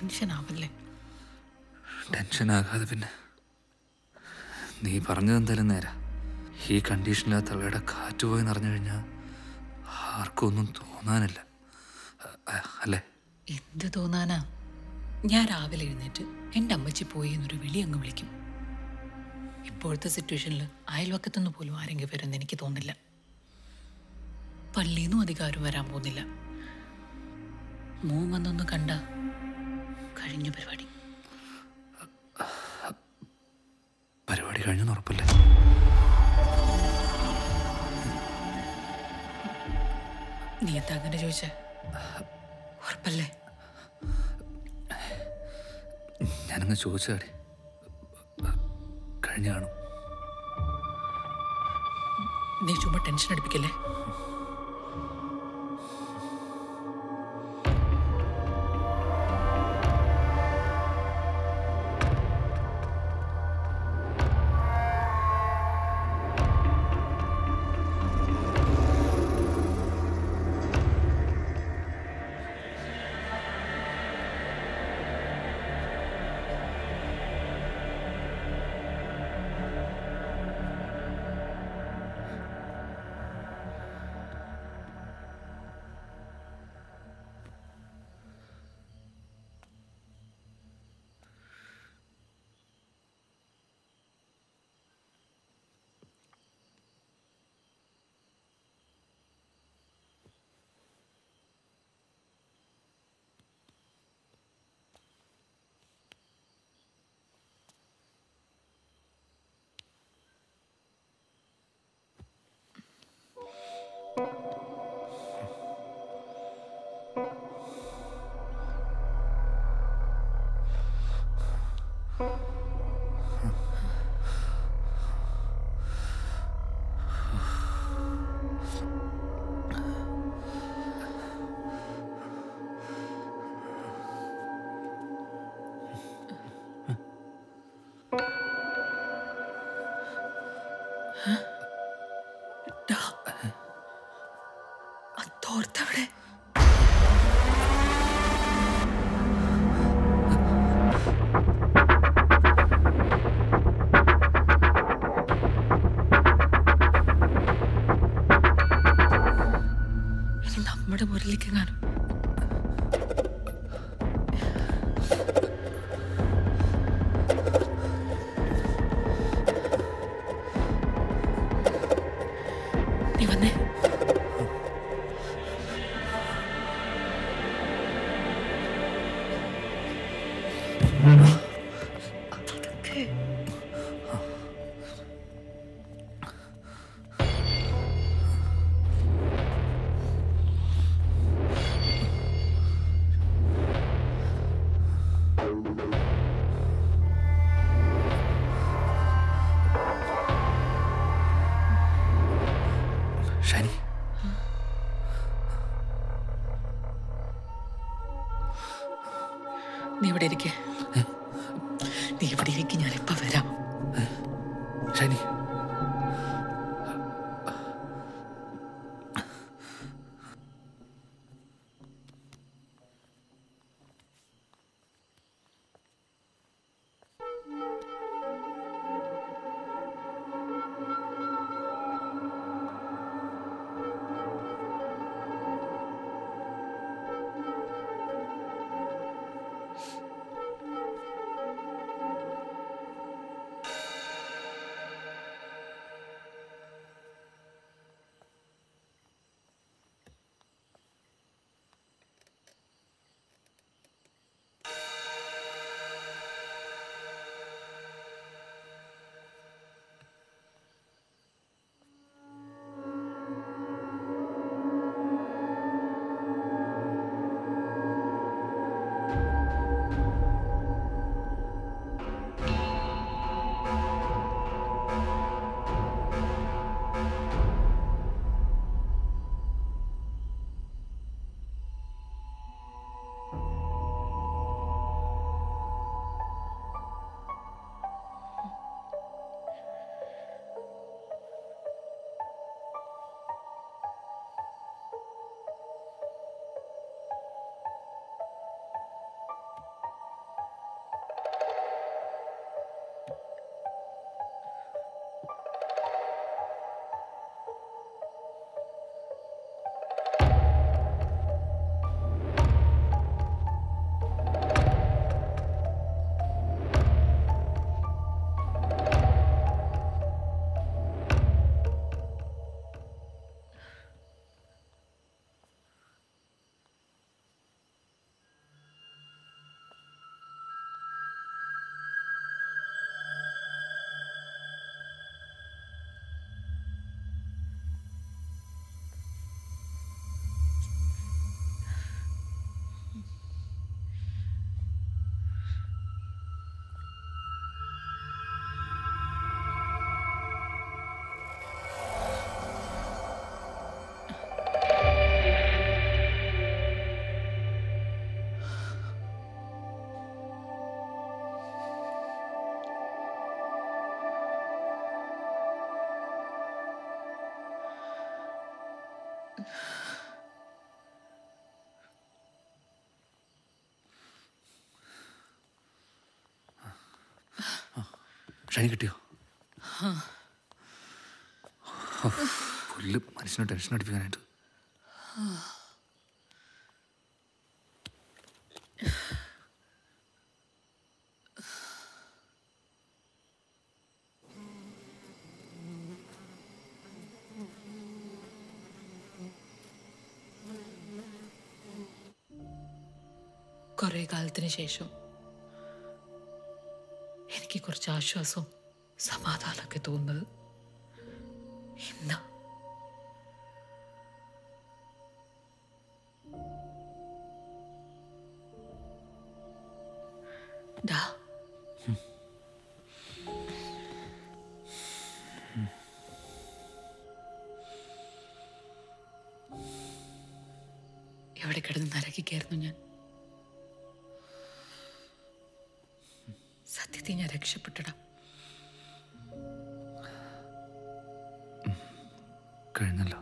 Tension ആവല്ലേ? ടെൻഷനാകാതെ പിന്നെ. നീ പറഞ്ഞതെന്തായാലും നേരാ. ഈ കണ്ടീഷനിൽ ആ തള്ളയുടെ കാറ്റ് പോയി നിറഞ്ഞു കഴിഞ്ഞാൽ ആർക്കും ഒന്നും തോന്നാനില്ല, അല്ലേ? എന്ത് തോന്നാനാ? ഞാൻ രാവിലെ എഴുന്നേറ്റ് എൻ്റെ അമ്മച്ചി പോയി എന്നൊരു വിളി അങ്ങ് വിളിക്കും. ഇപ്പോഴത്തെ സിറ്റുവേഷനിൽ അയൽവക്കത്തുനിന്ന് പോലും ആരെങ്കിലും വരുമെന്ന് എനിക്ക് തോന്നില്ല. പള്ളിയിൽ നിന്നും അധികാരം വരാൻ പോകുന്നില്ല. മോൻ വന്നൊന്ന് കണ്ട കഴിഞ്ഞ പരിപാടി. പരിപാടി കഴിഞ്ഞെന്ന് ഉറപ്പല്ലേ? നീ എന്താ അങ്ങനെ ചോദിച്ചേ? ഉറപ്പല്ലേ? ഞാനങ്ങ് ചോദിച്ചാടി. കഴിഞ്ഞു കാണും. നീ ചുമ്മാ ടെൻഷൻ അടിപ്പിക്കല്ലേ? അതോർത്തവിടെ ഇനി നമ്മുടെ മുറിയിലേക്ക് കാണും. നീ വന്നേ. ഷാനി, നീ ഇവിടെ ഇരിക്കേ. നീ ഇവിടെ ഇരിക്കും, ഞാനിപ്പോ വരാം. ഷാനി, ഷൈനി കിട്ടിയോ? പുല്ല് മനുഷ്യനെ ടെൻഷൻ അടിപ്പിക്കാനായിട്ട്. കുറേ കാലത്തിന് ശേഷം എനിക്ക് കുറച്ച് ആശ്വാസവും സമാധാനമൊക്കെ തോന്നുന്നത് എന്താ? ഡാ, എവിടെ കിടന്ന് നരകിക്കായിരുന്നു ഞാൻ. സത്യത്തിൽ ഞാൻ രക്ഷപ്പെട്ടടാ. കഴിഞ്ഞല്ലോ.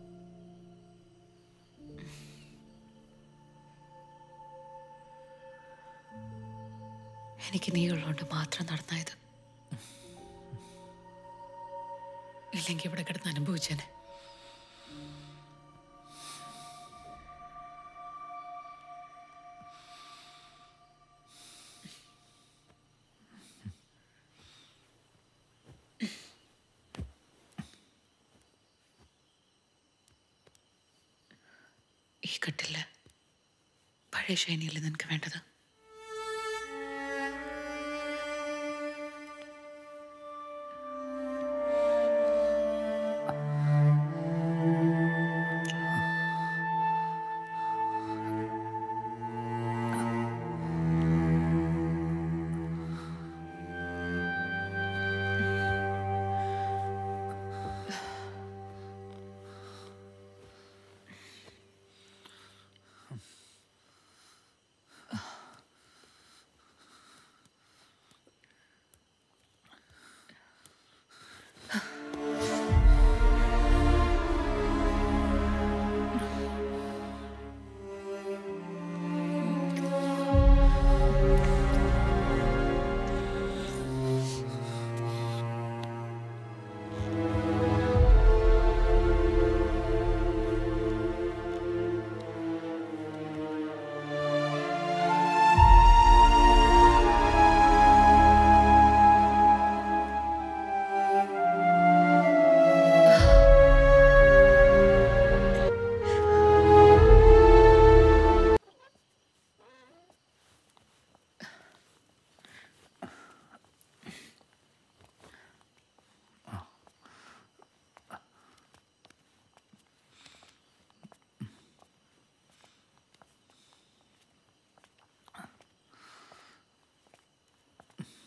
എനിക്ക് നീ ഉള്ളതുകൊണ്ട് മാത്രം നടന്നായത്. ഇല്ലെങ്കിൽ ഇവിടെ കിടന്ന് അനുഭവിച്ചേനെ. ഈ കെട്ടില്ല പഴയ ഷൈനിയല്ലേ നിനക്ക് വേണ്ടത്?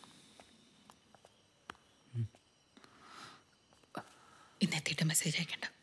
ഇന്നെത്തിയിട്ട് മെസ്സേജ് അയക്കണ്ട.